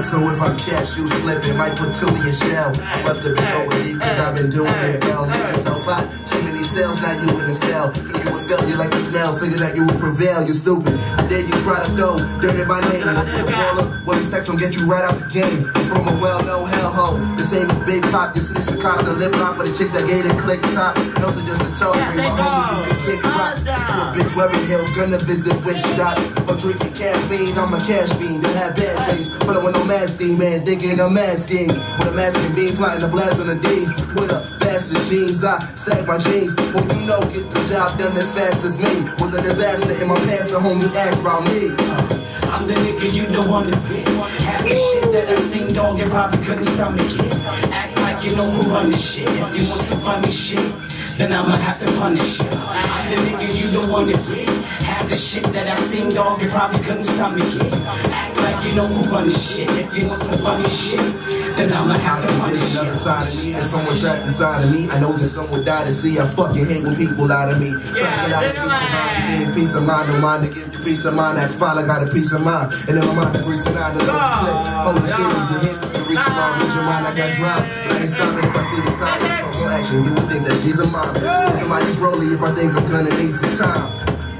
So if I catch you slipping, might put two in your shell. I must have been going deep, cause I've been doing it well. Make yourself out, too many cells, now you in the cell. You would fail, you like the smell, figure that you would prevail, you stupid. I dare you try to throw dirty by name. Well, these sex will get you right out the game. I'm from a well-known hellhole. The same as Big Pop, you snitch the cops and lip lock, but a chick that gave it click top. Those are just a token, my homie, you can kick rocks. You a bitch, Wearing Hills, gonna visit which dot. For drinking caffeine, I'm a cash fiend. Don't have bad traits, but I want no masking, man. Thinking of mad schemes. With a masking beam, plotting a blast on the D's. With a bastard jeans, I sag my jeans. Well, you know, get the job done as fast as me. Was a disaster in my past, a homie asked about me. I'm the nigga you don't wanna fit. Half the shit that I sing, dog, you probably couldn't stomach it. Act like you know who run this shit. If you want some funny shit, then I'ma have to punish you. I'm the nigga you don't wanna fit. Half the shit that I sing, dog, you probably couldn't stomach it. Act like you know who run this shit. If you want some funny shit, then I'ma have to punish you. Another side of me, there's someone trapped inside of me. I know that someone died to see. I fucking hate when people lie to me. Trying to get out of peace of mind, so give me peace of mind. Don't mind to give you peace of mind. Act fine, I got a peace of mind. And in my mind, the grease and I don't click. Holy shit, is your hands if you reach around, reach your mind, I got drowned. But I ain't stopping if I see the sign. If I'm on action, you would think that she's a mom. Still somebody's rolling if I think I'm gonna need some time.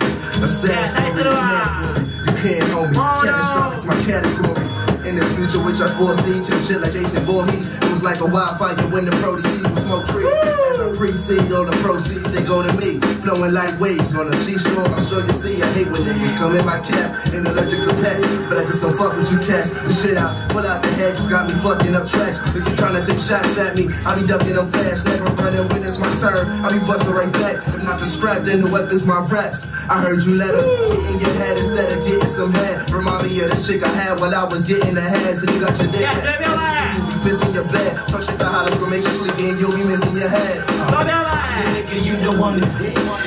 A sad story, you can't hold me. Catastrophic's my category. In the future, which I foresee, to shit like Jason Voorhees. It was like a wildfire when the proceeds with smoke trees. As I precede, all the proceeds, they go to me. Flowing like waves on a seashore, I'm sure you see. I hate when niggas come in my cap. Ain't allergic to pets, but I just don't fuck with you cats. The shit out, pull out the head, just got me fucking up tracks. If you tryna take shots at me, I'll be ducking them fast. Never running when it's my turn, I'll be busting right back. If not the strap, then the weapon's my raps. I heard you let her get in your head instead of getting some head. Remind me of this chick I had while I was getting the heads. And you got your dick back. You be fist in your bed. Touch shit the hollers gonna make you sleepy and you'll be missing your head. Nigga, you don't want it.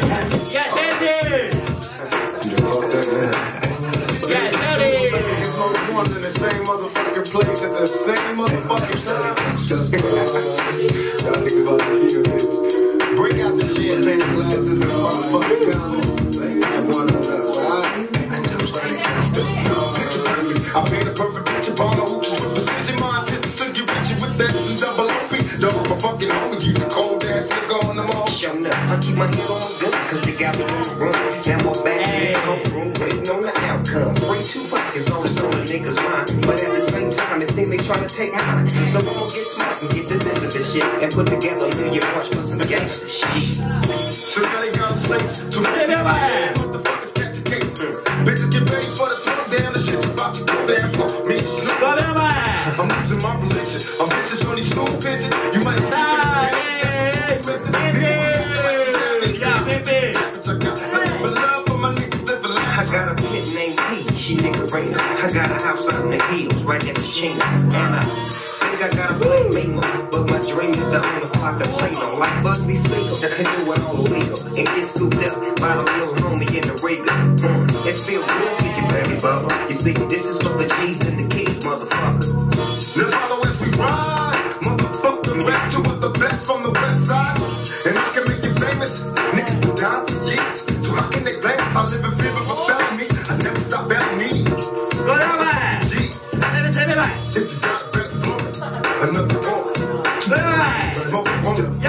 Yes, it One in the same motherfucking place at the same motherfucking time. Y'all niggas about to feel this. Break out the champagne glasses and motherfucking comments. I paint a perfect picture, bomb the hoochies with precision. My tips to get rich with that and double OP. Dog, my fucking homie, use a cold ass nigga on the mall. Showing up, I keep my head on good, cause they got me on the run. Now I'm back in the homeroom, waiting on the outcome. Bring 2 pockets, always on the niggas' mind. But at the same time, it seems they trying to take mine. So I'm gonna get smart and get the sense of this shit and put together a million parts for some gangster shit. So now they got slaves to motherfuckers catch a case. Bitches get ready for the throwdown, the shit's about to go down. Me, I'm losing my religion. I'm vicious on these slow pigeons. You might have I got a kid named P, she nigga Raina. I got a house out in the hills, right at the chain. And I think I got a playmate mode, but my dream is to own a clock of Plano. Like Busby Sligo, that can do it all illegal. And get scooped up by the little homie in the Riga. It feels good to you, baby bubba. You see, this is for the G's and the keys, motherfucker. Let's follow as we ride, motherfucker. Back to what the best from the west side. And I can make you famous. Niggas been down for years. So how can they blame us? I live in fear of a felony. I never stop at me. Jeez. If you got a better flow, another one. Smoke one.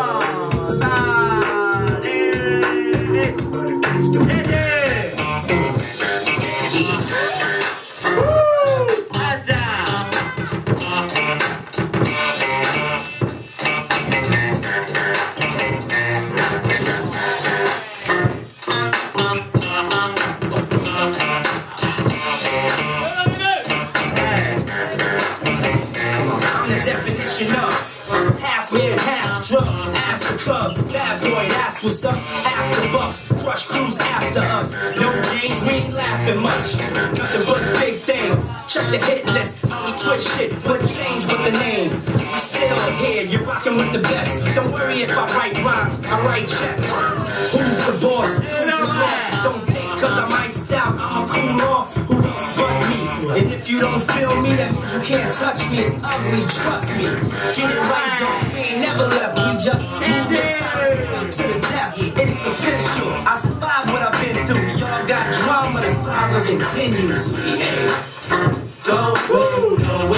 Half man, half drugs, ass the clubs, bad boy, that's what's up. After bucks, crush crews after us. No games, we ain't laughing much. Nothing but big things. Check the hit list, how we twist shit, what changed with the name? We still here, you're rocking with the best. Don't worry if I write rhymes, I write checks. Who's the boss? Who's the boss? Don't think cause I'm iced out, I'ma cool off. Who else but me? And if you don't feel me, that means you can't touch me. It's ugly, trust me. Get it right, dog. We ain't never left. We just move it to the death. It's official. I survived what I've been through. Y'all got drama. The saga continues. Go away, go away.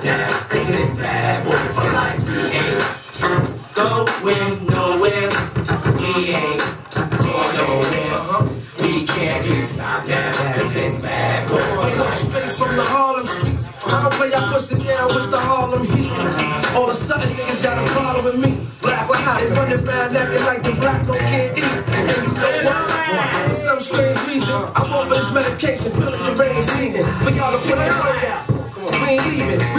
now, cause it's bad boy for life. We ain't going nowhere. We ain't going nowhere. We can't be stopped now, cause it's bad boy for life. Straight from the Harlem streets, I don't play, I push it down with the Harlem heat. All of a sudden niggas got a problem with me. Black with how they running around acting like the black don't can't eat. And you know why? For some strange reason, I'm over this medication, feeling the rain eating. For y'all to put the word out, we ain't leaving.